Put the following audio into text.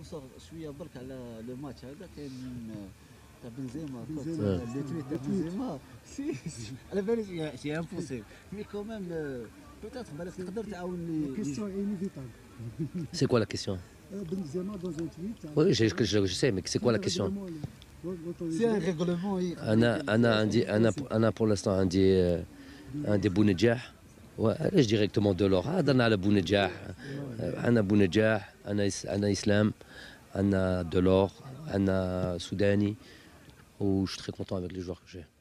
نقصر شويه برك على لو ماتش هذا كاين تاع بنزيما لي تويت تاع بنزيما على بالي سي امبوسيبل مي كومام بوتيتر بالك تقدر تعاوني. كيستيون انيفيتابل. C'est quoi la question? Benzema dans un tweet. Oui, je sais, mais c'est quoi la question? C'est un règlement. أنا pour l'instant عندي بونجاح وعلاش ديريكتومون دولار هضرنا على بونجاح عندنا بونجاح عندنا إسلام عندنا دولار عندنا سوداني و je suis très content avec les joueurs que j'ai.